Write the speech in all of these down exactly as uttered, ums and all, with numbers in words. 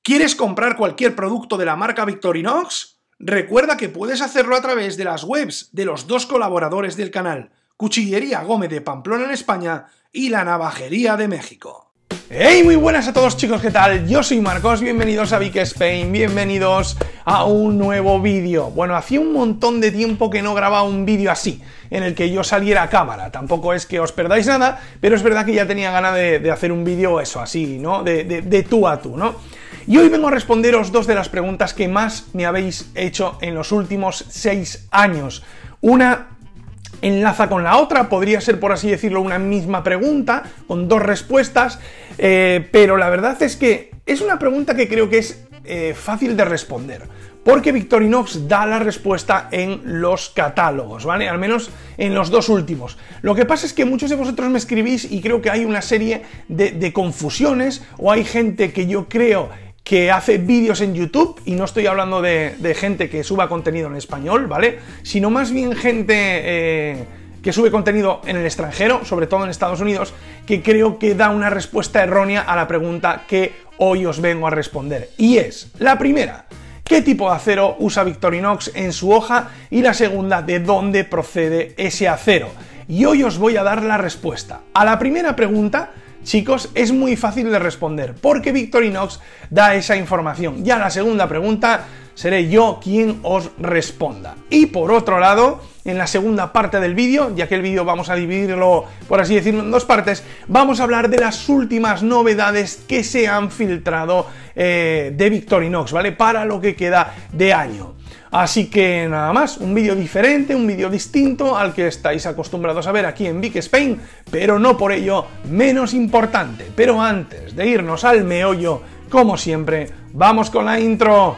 ¿Quieres comprar cualquier producto de la marca Victorinox? Recuerda que puedes hacerlo a través de las webs de los dos colaboradores del canal, Cuchillería Gómez de Pamplona en España y La Navajería de México. ¡Hey! Muy buenas a todos, chicos, ¿qué tal? Yo soy Marcos, bienvenidos a Vic Spain, bienvenidos a un nuevo vídeo. Bueno, hacía un montón de tiempo que no grababa un vídeo así, en el que yo saliera a cámara. Tampoco es que os perdáis nada, pero es verdad que ya tenía ganas de, de hacer un vídeo eso, así, ¿no? De, de, de tú a tú, ¿no? Y hoy vengo a responderos dos de las preguntas que más me habéis hecho en los últimos seis años. Una enlaza con la otra, podría ser, por así decirlo, una misma pregunta, con dos respuestas, eh, pero la verdad es que es una pregunta que creo que es eh, fácil de responder, porque Victorinox da la respuesta en los catálogos, ¿vale? Al menos en los dos últimos. Lo que pasa es que muchos de vosotros me escribís y creo que hay una serie de, de confusiones, o hay gente que yo creo que hace vídeos en YouTube, y no estoy hablando de, de gente que suba contenido en español, ¿vale? Sino más bien gente eh, que sube contenido en el extranjero, sobre todo en Estados Unidos, que creo que da una respuesta errónea a la pregunta que hoy os vengo a responder. Y es, la primera, ¿qué tipo de acero usa Victorinox en su hoja? Y la segunda, ¿de dónde procede ese acero? Y hoy os voy a dar la respuesta. A la primera pregunta, chicos, es muy fácil de responder, porque Victorinox da esa información. Ya la segunda pregunta seré yo quien os responda. Y por otro lado, en la segunda parte del vídeo, ya que el vídeo vamos a dividirlo, por así decirlo, en dos partes, vamos a hablar de las últimas novedades que se han filtrado eh, de Victorinox, ¿vale? Para lo que queda de año. Así que nada más, un vídeo diferente, un vídeo distinto al que estáis acostumbrados a ver aquí en Vic Spain, pero no por ello menos importante. Pero antes de irnos al meollo, como siempre, vamos con la intro.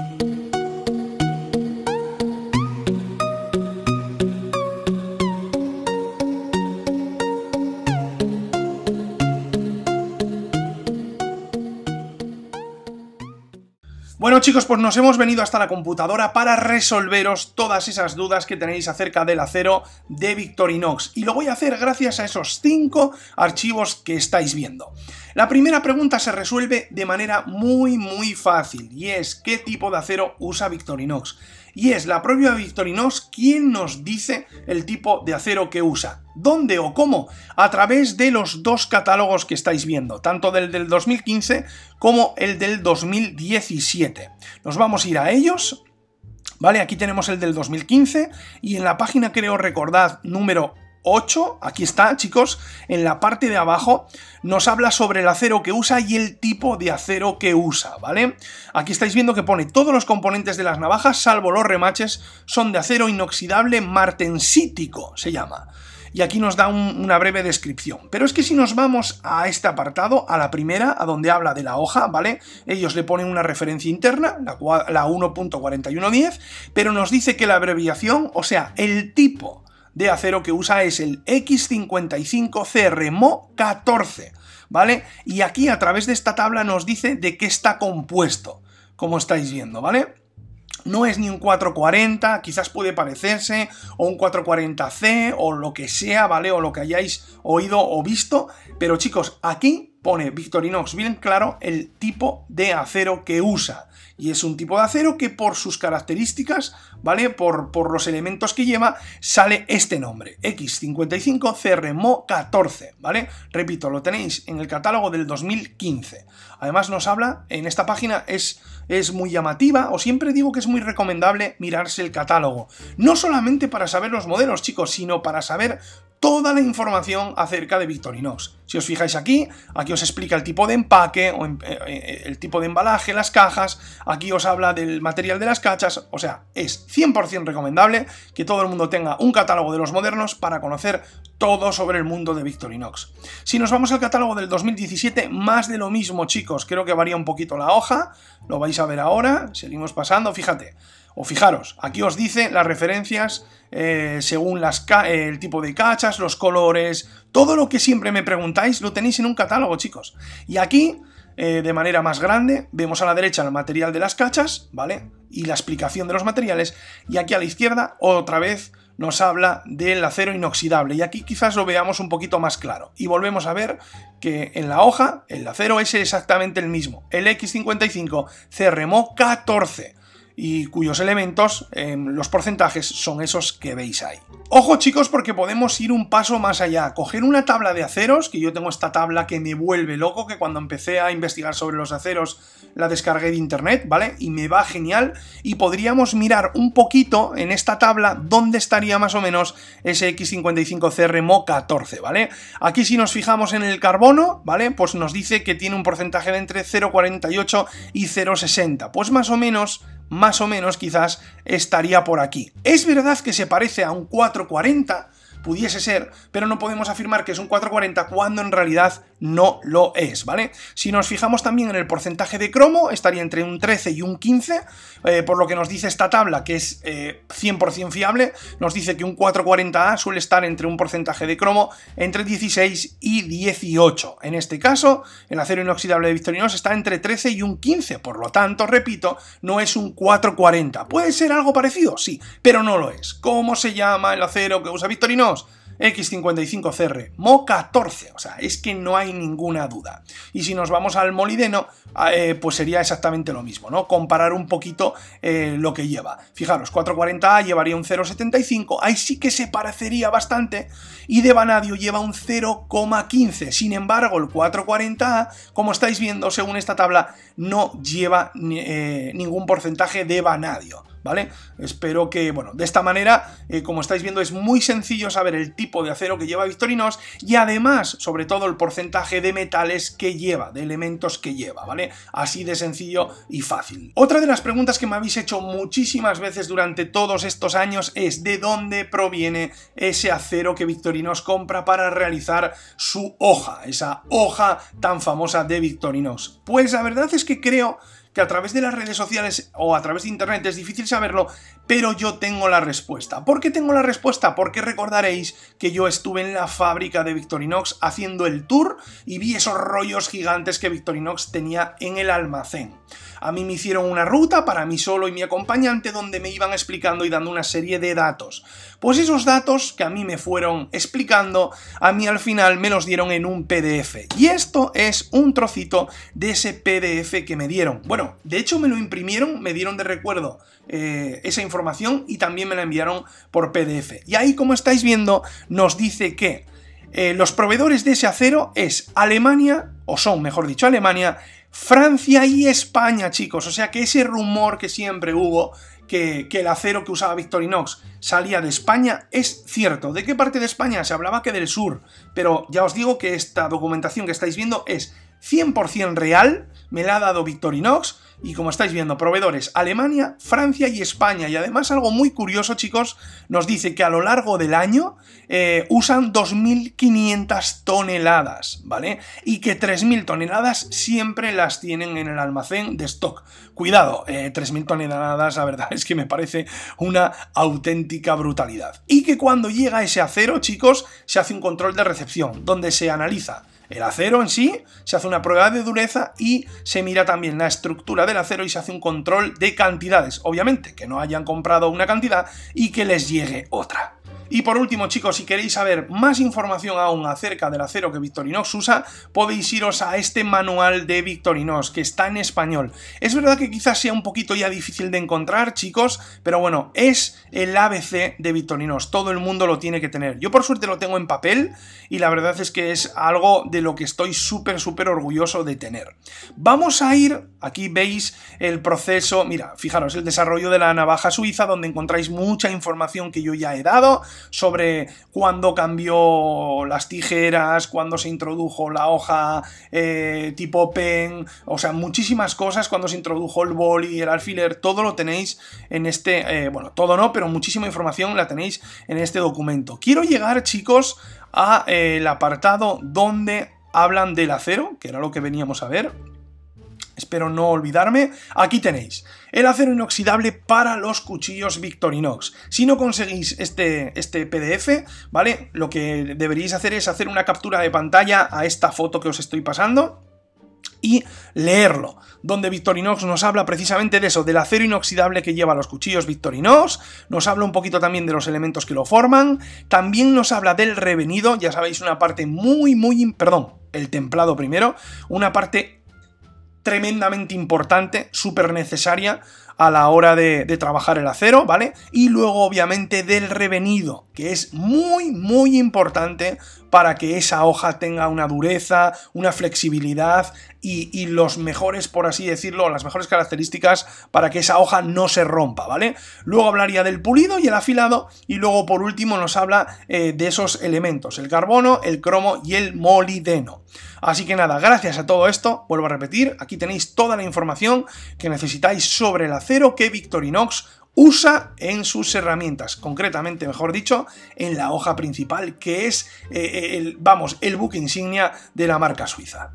Bueno, chicos, pues nos hemos venido hasta la computadora para resolveros todas esas dudas que tenéis acerca del acero de Victorinox, y lo voy a hacer gracias a esos cinco archivos que estáis viendo. La primera pregunta se resuelve de manera muy muy fácil, y es ¿qué tipo de acero usa Victorinox? Y es la propia Victorinox quien nos dice el tipo de acero que usa. ¿Dónde o cómo? A través de los dos catálogos que estáis viendo, tanto del del dos mil quince como el del dos mil diecisiete. Nos vamos a ir a ellos, ¿vale? Aquí tenemos el del dos mil quince, y en la página, creo recordad, número ocho, aquí está, chicos, en la parte de abajo nos habla sobre el acero que usa y el tipo de acero que usa, ¿vale? Aquí estáis viendo que pone todos los componentes de las navajas, salvo los remaches, son de acero inoxidable martensítico, se llama. Y aquí nos da un, una breve descripción. Pero es que si nos vamos a este apartado, a la primera, a donde habla de la hoja, ¿vale? Ellos le ponen una referencia interna, la, la uno punto cuarenta y uno diez, pero nos dice que la abreviación, o sea, el tipo de acero que usa es el equis cincuenta y cinco C R M O catorce, ¿vale? Y aquí a través de esta tabla nos dice de qué está compuesto, como estáis viendo, ¿vale? No es ni un cuatro cuarenta, quizás puede parecerse, o un cuatro cuarenta C, o lo que sea, ¿vale? O lo que hayáis oído o visto, pero chicos, aquí pone Victorinox bien claro el tipo de acero que usa. Y es un tipo de acero que por sus características, ¿vale? Por, por los elementos que lleva, sale este nombre, equis cincuenta y cinco C R M O catorce, ¿vale? Repito, lo tenéis en el catálogo del dos mil quince. Además nos habla, en esta página es, es muy llamativa, o siempre digo que es muy recomendable mirarse el catálogo. No solamente para saber los modelos, chicos, sino para saber toda la información acerca de Victorinox. Si os fijáis aquí, aquí os explica el tipo de empaque, o eh, el tipo de embalaje, las cajas, aquí os habla del material de las cachas, o sea, es cien por cien recomendable que todo el mundo tenga un catálogo de los modernos para conocer todo sobre el mundo de Victorinox. Si nos vamos al catálogo del dos mil diecisiete, más de lo mismo, chicos, creo que varía un poquito la hoja, lo vais a ver ahora, seguimos pasando, fíjate. O fijaros, aquí os dice las referencias eh, según las eh, el tipo de cachas, los colores, todo lo que siempre me preguntáis lo tenéis en un catálogo, chicos. Y aquí, eh, de manera más grande, vemos a la derecha el material de las cachas, ¿vale? Y la explicación de los materiales, y aquí a la izquierda, otra vez, nos habla del acero inoxidable, y aquí quizás lo veamos un poquito más claro. Y volvemos a ver que en la hoja el acero es exactamente el mismo, el equis cincuenta y cinco C R M O catorce. Y cuyos elementos, eh, los porcentajes, son esos que veis ahí. Ojo chicos, porque podemos ir un paso más allá, coger una tabla de aceros, que yo tengo esta tabla que me vuelve loco, que cuando empecé a investigar sobre los aceros la descargué de internet, ¿vale? Y me va genial, y podríamos mirar un poquito en esta tabla dónde estaría más o menos ese equis cincuenta y cinco C R M O catorce, ¿vale? Aquí si nos fijamos en el carbono, ¿vale? Pues nos dice que tiene un porcentaje de entre cero coma cuarenta y ocho y cero coma sesenta, pues más o menos... más o menos quizás estaría por aquí. Es verdad que se parece a un cuatro cuarenta, pudiese ser, pero no podemos afirmar que es un cuatro cuarenta cuando en realidad no lo es, ¿vale? Si nos fijamos también en el porcentaje de cromo, estaría entre un trece y un quince, eh, por lo que nos dice esta tabla, que es eh, cien por cien fiable, nos dice que un cuatro cuarenta A suele estar entre un porcentaje de cromo entre dieciséis y dieciocho. En este caso, el acero inoxidable de Victorinox está entre trece y un quince, por lo tanto, repito, no es un cuatro cuarenta. ¿Puede ser algo parecido? Sí, pero no lo es. ¿Cómo se llama el acero que usa Victorinox? equis cincuenta y cinco C R M O catorce, o sea, es que no hay ninguna duda. Y si nos vamos al molibdeno, eh, pues sería exactamente lo mismo, ¿no? Comparar un poquito eh, lo que lleva. Fijaros, cuatro cuarenta A llevaría un cero coma setenta y cinco, ahí sí que se parecería bastante, y de vanadio lleva un cero coma quince. Sin embargo, el cuatro cuarenta A, como estáis viendo, según esta tabla, no lleva eh, ningún porcentaje de vanadio, ¿vale? Espero que, bueno, de esta manera, eh, como estáis viendo, es muy sencillo saber el tipo de acero que lleva Victorinox y además, sobre todo, el porcentaje de metales que lleva, de elementos que lleva, ¿vale? Así de sencillo y fácil. Otra de las preguntas que me habéis hecho muchísimas veces durante todos estos años es ¿de dónde proviene ese acero que Victorinox compra para realizar su hoja? Esa hoja tan famosa de Victorinox. Pues la verdad es que creo que a través de las redes sociales o a través de internet es difícil saberlo, pero yo tengo la respuesta. ¿Por qué tengo la respuesta? Porque recordaréis que yo estuve en la fábrica de Victorinox haciendo el tour y vi esos rollos gigantes que Victorinox tenía en el almacén. A mí me hicieron una ruta para mí solo y mi acompañante donde me iban explicando y dando una serie de datos. Pues esos datos que a mí me fueron explicando, a mí al final me los dieron en un P D F. Y esto es un trocito de ese P D F que me dieron. Bueno, de hecho me lo imprimieron, me dieron de recuerdo eh, esa información y también me la enviaron por P D F. Y ahí, como estáis viendo, nos dice que eh, los proveedores de ese acero es Alemania, o son, mejor dicho, Alemania, Francia y España, chicos. O sea que ese rumor que siempre hubo, que, que el acero que usaba Victorinox salía de España, es cierto. ¿De qué parte de España? Se hablaba que del sur, pero ya os digo que esta documentación que estáis viendo es cien por cien real, me la ha dado Victorinox, y como estáis viendo, proveedores Alemania, Francia y España. Y además algo muy curioso, chicos, nos dice que a lo largo del año eh, usan dos mil quinientas toneladas, ¿vale? Y que tres mil toneladas siempre las tienen en el almacén de stock. Cuidado, eh, tres mil toneladas, la verdad es que me parece una auténtica brutalidad. Y que cuando llega ese acero, chicos, se hace un control de recepción, donde se analiza el acero en sí, se hace una prueba de dureza y se mira también la estructura del acero y se hace un control de cantidades. Obviamente, que no hayan comprado una cantidad y que les llegue otra. Y por último, chicos, si queréis saber más información aún acerca del acero que Victorinox usa, podéis iros a este manual de Victorinox, que está en español. Es verdad que quizás sea un poquito ya difícil de encontrar, chicos, pero bueno, es el A B C de Victorinox. Todo el mundo lo tiene que tener. Yo por suerte lo tengo en papel y la verdad es que es algo de lo que estoy súper, súper orgulloso de tener. Vamos a ir, aquí veis el proceso, mira, fijaros, el desarrollo de la navaja suiza, donde encontráis mucha información que yo ya he dado sobre cuándo cambió las tijeras, cuándo se introdujo la hoja eh, tipo pen, o sea, muchísimas cosas, cuando se introdujo el boli, el alfiler, todo lo tenéis en este, eh, bueno, todo no, pero muchísima información la tenéis en este documento. Quiero llegar, chicos, a eh, el apartado donde hablan del acero, que era lo que veníamos a ver. Espero no olvidarme. Aquí tenéis el acero inoxidable para los cuchillos Victorinox. Si no conseguís este, este P D F, ¿vale? Lo que deberíais hacer es hacer una captura de pantalla a esta foto que os estoy pasando. y leerlo, donde Victorinox nos habla precisamente de eso, del acero inoxidable que lleva los cuchillos Victorinox, nos habla un poquito también de los elementos que lo forman, también nos habla del revenido, ya sabéis, una parte muy, muy, perdón, el templado primero, una parte tremendamente importante, súper necesaria a la hora de, de trabajar el acero, ¿vale? Y luego obviamente del revenido, que es muy muy importante para que esa hoja tenga una dureza, una flexibilidad y, y los mejores, por así decirlo, las mejores características para que esa hoja no se rompa, ¿vale? Luego hablaría del pulido y el afilado y luego por último nos habla eh, de esos elementos, el carbono, el cromo y el molibdeno. Así que nada, gracias a todo esto, vuelvo a repetir, aquí tenéis toda la información que necesitáis sobre el acero que Victorinox usa en sus herramientas, concretamente, mejor dicho, en la hoja principal, que es, eh, el, vamos, el buque insignia de la marca suiza.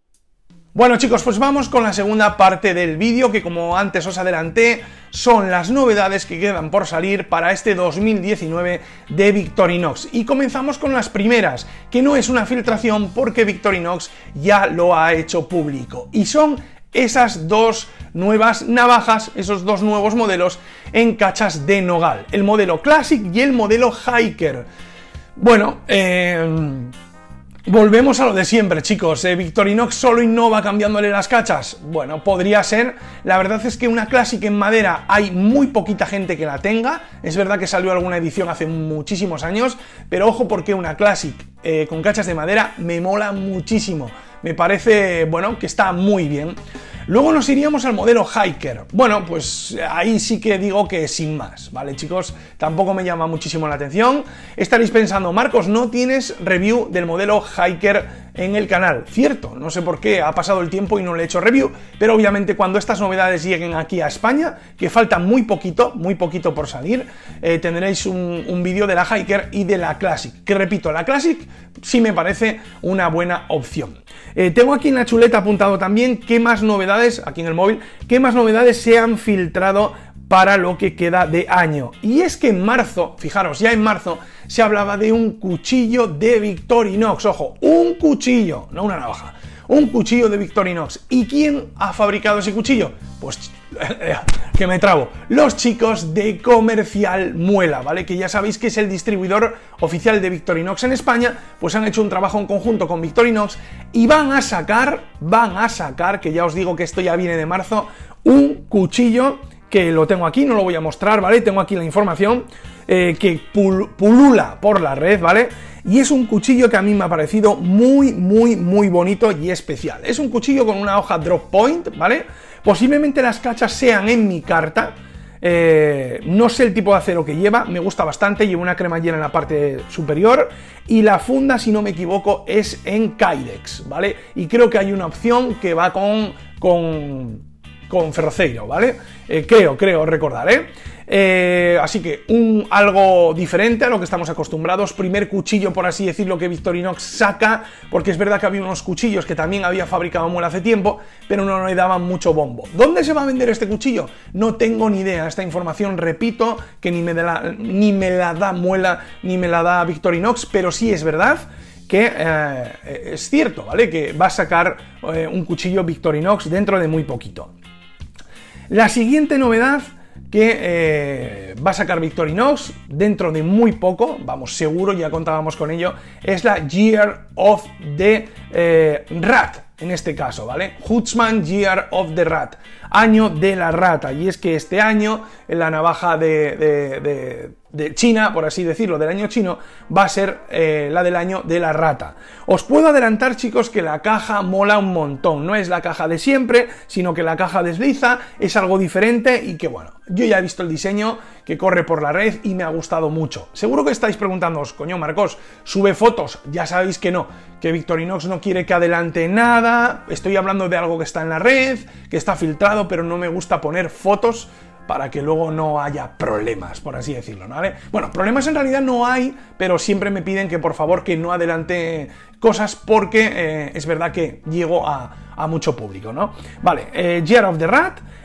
Bueno chicos, pues vamos con la segunda parte del vídeo, que como antes os adelanté, son las novedades que quedan por salir para este dos mil diecinueve de Victorinox. Y comenzamos con las primeras, que no es una filtración porque Victorinox ya lo ha hecho público. Y son esas dos nuevas navajas, esos dos nuevos modelos en cachas de nogal. El modelo Classic y el modelo Hiker. Bueno, eh... volvemos a lo de siempre, chicos. ¿eh? ¿Victorinox solo innova cambiándole las cachas? Bueno, podría ser. La verdad es que una Classic en madera hay muy poquita gente que la tenga. Es verdad que salió alguna edición hace muchísimos años, pero ojo porque una Classic eh, con cachas de madera me mola muchísimo. Me parece, bueno, que está muy bien. Luego nos iríamos al modelo Hiker. Bueno, pues ahí sí que digo que sin más, ¿vale, chicos? Tampoco me llama muchísimo la atención. Estaréis pensando, Marcos, no tienes review del modelo Hiker en el canal. Cierto, no sé por qué ha pasado el tiempo y no le he hecho review, pero obviamente cuando estas novedades lleguen aquí a España, que falta muy poquito, muy poquito por salir, eh, tendréis un, un vídeo de la Hiker y de la Classic, que repito, la Classic sí me parece una buena opción. Eh, tengo aquí en la chuleta apuntado también qué más novedades, aquí en el móvil, qué más novedades se han filtrado para lo que queda de año. Y es que en marzo, fijaros, ya en marzo se hablaba de un cuchillo de Victorinox, ojo, un cuchillo, no una navaja, un cuchillo de Victorinox. ¿Y quién ha fabricado ese cuchillo? Pues que me trabo, los chicos de Comercial Muela, ¿vale? Que ya sabéis que es el distribuidor oficial de Victorinox en España, pues han hecho un trabajo en conjunto con Victorinox y van a sacar, van a sacar, que ya os digo que esto ya viene de marzo, un cuchillo que lo tengo aquí, no lo voy a mostrar, ¿vale? Tengo aquí la información, eh, que pul pulula por la red, ¿vale? Y es un cuchillo que a mí me ha parecido muy, muy, muy bonito y especial. Es un cuchillo con una hoja drop point, ¿vale? Posiblemente las cachas sean en mi carta, eh, no sé el tipo de acero que lleva, me gusta bastante, lleva una cremallera en la parte superior y la funda, si no me equivoco, es en Kydex, ¿vale? Y creo que hay una opción que va con... con con ferroceiro, ¿vale? Eh, creo, creo recordar, ¿eh? Eh, así que un algo diferente a lo que estamos acostumbrados, primer cuchillo, por así decirlo, que Victorinox saca, porque es verdad que había unos cuchillos que también había fabricado Muela hace tiempo, pero no le daban mucho bombo. ¿Dónde se va a vender este cuchillo? No tengo ni idea, esta información, repito, que ni me, de la, ni me la da Muela, ni me la da Victorinox, pero sí es verdad que eh, es cierto, ¿vale? Que va a sacar eh, un cuchillo Victorinox dentro de muy poquito. La siguiente novedad que eh, va a sacar Victorinox dentro de muy poco, vamos, seguro, ya contábamos con ello, es la Year of the eh, Rat, en este caso, ¿vale? Huntsman Year of the Rat, año de la rata, y es que este año la navaja de, de, de, de China, por así decirlo, del año chino, va a ser eh, la del año de la rata. Os puedo adelantar, chicos, que la caja mola un montón, no es la caja de siempre, sino que la caja desliza, es algo diferente y que, bueno, yo ya he visto el diseño que corre por la red y me ha gustado mucho. Seguro que estáis preguntándoos, coño, Marcos, sube fotos, ya sabéis que no, que Victorinox no quiere que adelante nada, estoy hablando de algo que está en la red, que está filtrado, pero no me gusta poner fotos para que luego no haya problemas, por así decirlo, ¿vale? Bueno, problemas en realidad no hay, pero siempre me piden que por favor que no adelante cosas porque eh, es verdad que llego a, a mucho público, ¿no? Vale, eh, Year of the Rat,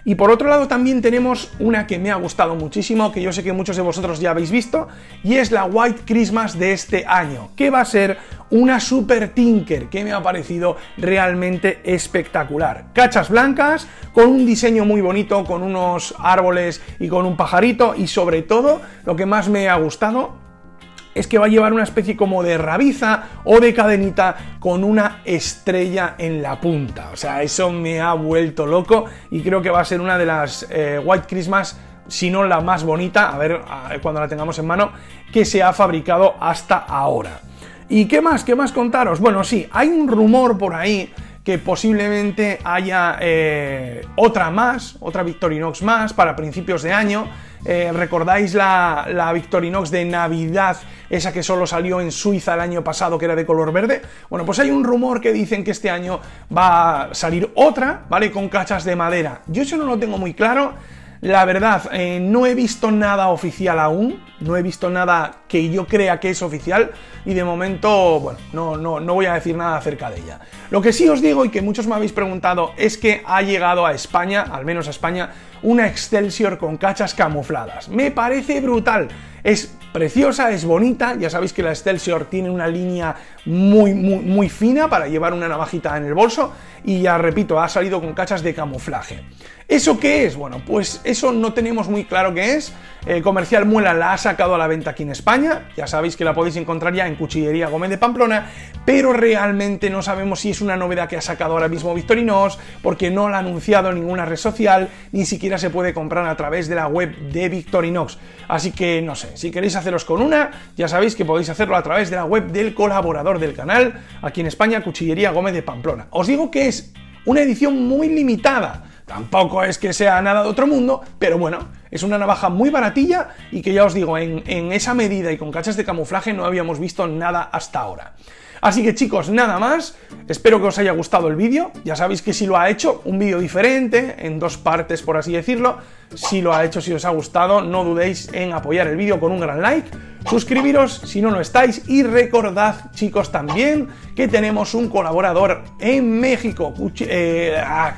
Y por otro lado también tenemos una que me ha gustado muchísimo, que yo sé que muchos de vosotros ya habéis visto, y es la White Christmas de este año, que va a ser una Super Tinker, que me ha parecido realmente espectacular. Cachas blancas, con un diseño muy bonito, con unos árboles y con un pajarito, y sobre todo, lo que más me ha gustado es que va a llevar una especie como de rabiza o de cadenita con una estrella en la punta. O sea, eso me ha vuelto loco y creo que va a ser una de las eh, White Christmas, si no la más bonita, a ver a, cuando la tengamos en mano, que se ha fabricado hasta ahora. ¿Y qué más? ¿Qué más contaros? Bueno, sí, hay un rumor por ahí que posiblemente haya eh, otra más, otra Victorinox más para principios de año. Eh, ¿Recordáis la, la Victorinox de Navidad, esa que solo salió en Suiza el año pasado, que era de color verde? Bueno, pues hay un rumor que dicen que este año va a salir otra, ¿vale? Con cachas de madera. Yo eso no lo tengo muy claro. La verdad, eh, no he visto nada oficial aún, no he visto nada que yo crea que es oficial y de momento, bueno, no, no, no voy a decir nada acerca de ella. Lo que sí os digo y que muchos me habéis preguntado es que ha llegado a España, al menos a España, una Excelsior con cachas camufladas. Me parece brutal, es preciosa, es bonita, ya sabéis que la Excelsior tiene una línea muy, muy, muy fina para llevar una navajita en el bolso y ya repito, ha salido con cachas de camuflaje. ¿Eso qué es? Bueno, pues eso no tenemos muy claro qué es. Eh, Comercial Muela la ha sacado a la venta aquí en España, ya sabéis que la podéis encontrar ya en Cuchillería Gómez de Pamplona, pero realmente no sabemos si es una novedad que ha sacado ahora mismo Victorinox, porque no la ha anunciado en ninguna red social, ni siquiera se puede comprar a través de la web de Victorinox. Así que no sé, si queréis haceros con una, ya sabéis que podéis hacerlo a través de la web del colaborador del canal, aquí en España, Cuchillería Gómez de Pamplona. Os digo que es una edición muy limitada. Tampoco es que sea nada de otro mundo, pero bueno, es una navaja muy baratilla y que ya os digo, en, en esa medida y con cachas de camuflaje no habíamos visto nada hasta ahora. Así que chicos, nada más, espero que os haya gustado el vídeo, ya sabéis que si lo ha hecho, un vídeo diferente, en dos partes por así decirlo, si lo ha hecho, si os ha gustado, no dudéis en apoyar el vídeo con un gran like, suscribiros si no lo estáis y recordad chicos también que tenemos un colaborador en México, eh,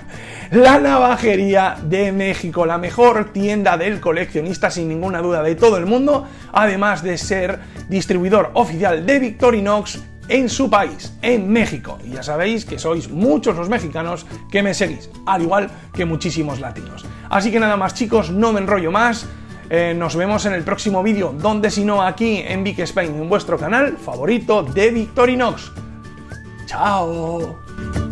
la Navajería de México, la mejor tienda del coleccionista sin ninguna duda de todo el mundo, además de ser distribuidor oficial de Victorinox en su país, en México. Y ya sabéis que sois muchos los mexicanos que me seguís, al igual que muchísimos latinos. Así que nada más chicos, no me enrollo más, eh, nos vemos en el próximo vídeo, donde si no aquí en Vic Spain, en vuestro canal favorito de Victorinox. ¡Chao!